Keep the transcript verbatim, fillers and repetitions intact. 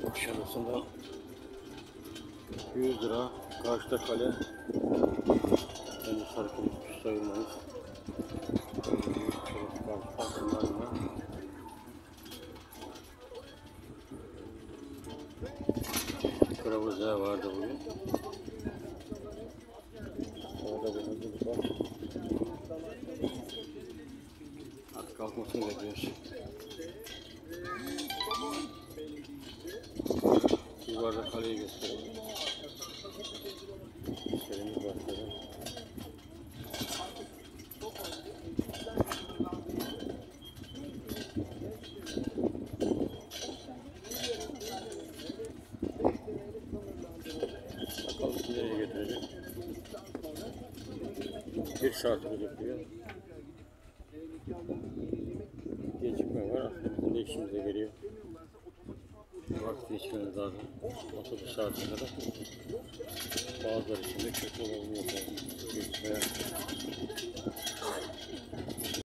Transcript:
Kuşadası'nda yüz lira. Karşıda kale. Kendi sarkılı kuş sayılmayız. Kıravuzlar vardı bugün. Orada bir hazırlık var. Artık kalkmasını bekliyoruz. Yuvarda kaleyi gösterelim. Serimiz başladı. Bakalım nereye götürecek. Bir şartımız yapıyor. Gecikme var. Bizim de işimize geliyor. Vakti geçmemiz lazım. otuz saate kadar. Bazıları için de kötü olmuyor. Gecikme